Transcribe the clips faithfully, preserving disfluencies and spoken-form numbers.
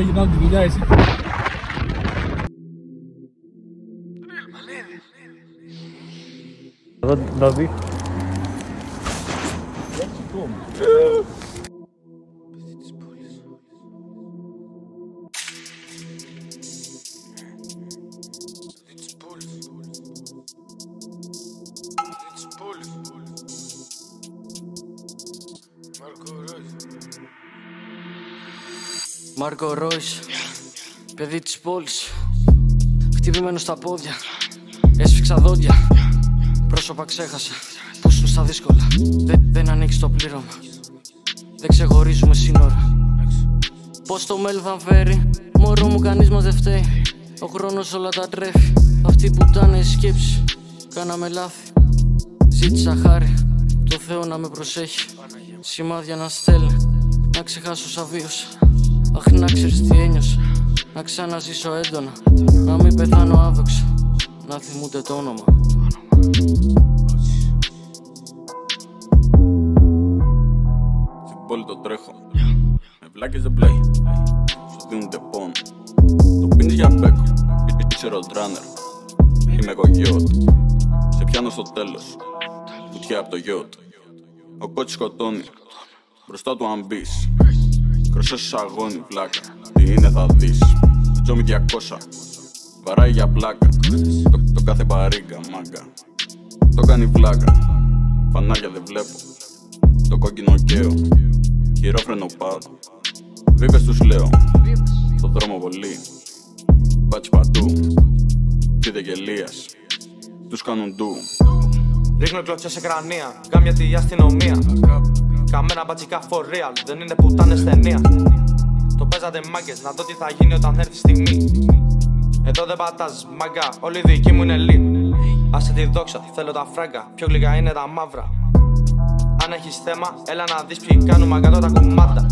γυρνάω τη δουλειά, εσύ. Δώδη. Μάρκο Ρόις, παιδί της πόλης. Χτυπημένο στα πόδια, έσφιξα δόντια. Πρόσωπα ξέχασα, που σου στα δύσκολα. Δεν, δεν ανοίξει το πλήρωμα, δεν ξεχωρίζουμε σύνορα. Πώς το μέλλον θα φέρει, μωρό μου κανείς μας δεν φταίει. Ο χρόνος όλα τα τρέφει, αυτή που ήταν η σκέψη. Κάναμε λάθη, ζήτησα χάρη, το Θεό να με προσέχει. Σημάδια να στέλνει, να ξεχάσω όσα βίωσα. Αχ, να ξέρεις τι ένιωσα, να ξαναζήσω έντονα. Να μην πεθάνω άδοξα, να θυμούνται το όνομα. Στην πόλη το τρέχω, με βλάκες δεν πλέει. Σου δίνονται πόνο, το πίνεις για μπέκο. Είσαι roadrunner, είμαι εγώ γιότ. Σε πιάνω στο τέλος, βουτιά από το γιότ. Ο κότσις σκοτώνει, μπροστά του αν μπεις. Κροσές σου αγώνει βλάκα, τι είναι θα δεις. Το τζόμι διακόσια, βαράει για πλάκα. Το, το κάθε παρίγκα μάγκα, το κάνει βλάκα. Φανάρια δεν βλέπω, το κόκκινο καίω. Χειρόφρενο πάω, βίβες τους λέω. Στο δρόμο βολή, μπάτσι παντού. Κοίτα γελίας, τους κάνουν ντου. Ρίχνω κλωτσιά σε κρανία, γάμια τη αστυνομία. Καμένα μπατσικά for real, δεν είναι πουτάνες ταινία. Το παίζατε μάγκες, να δω τι θα γίνει όταν έρθει η στιγμή. Εδώ δεν πατάς μάγκα, όλοι οι δικοί μου είναι lead. Άσε τη δόξα, θέλω τα φράγκα, πιο γλυκά είναι τα μαύρα. Αν έχεις θέμα, έλα να δεις ποιοι κάνουμε αγκατώ τα κουμάντα.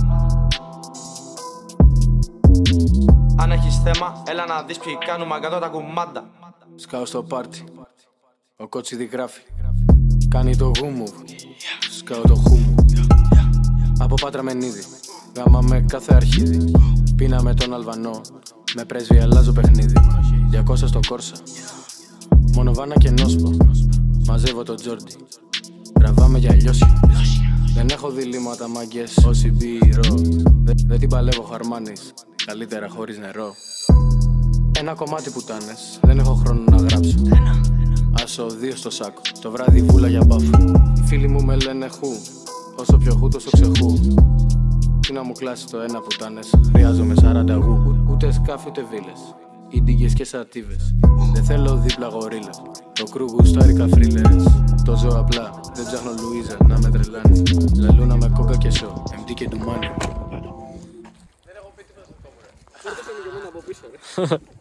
Αν έχεις θέμα, έλα να δεις ποιοι κάνουμε αγκατώ τα κουμάντα. Σκάω στο πάρτι, ο κότσιδι γράφει. Κάνει το γούμου, σκάω το χούμου. Από Πάτρα Μενίδη, γάμα με κάθε αρχίδι. Πίνα με τον Αλβανό, με πρέσβη αλλάζω παιχνίδι. διακόσια στο Κόρσα, μόνο βάνα και νόσπα. Μαζεύω το Τζόρντι, τραβάμε για λιώσι. Δεν έχω διλήμματα μάγκες, όσοι μπυρώ. Δεν δε την παλεύω χαρμάνης, καλύτερα χωρίς νερό. Ένα κομμάτι πουτάνες, δεν έχω χρόνο να γράψω. Άσο δύο στο σάκο, το βράδυ βούλα για μπάφο. Οι φίλοι μου με λένε χου, όσο πιο χου τόσο ξεχού. Τι να μου κλάσει το ένα πουτάνες, χρειάζομαι σαράντα γου. Ούτε σκάφη ούτε βίλες, ίντιγκες και σατίβες. Δεν θέλω δίπλα γορίλα, το κρου γουστάρει καφρίλες. Το ζω απλά, δεν ψάχνω Λουίζα να με τρελάνει. Λαλούνα με κόκα και σο, εμ ντι και ντουμάνι. Δεν έχω πει τίποτα στο κόμμα. Φέρτε σε με από πίσω ρε.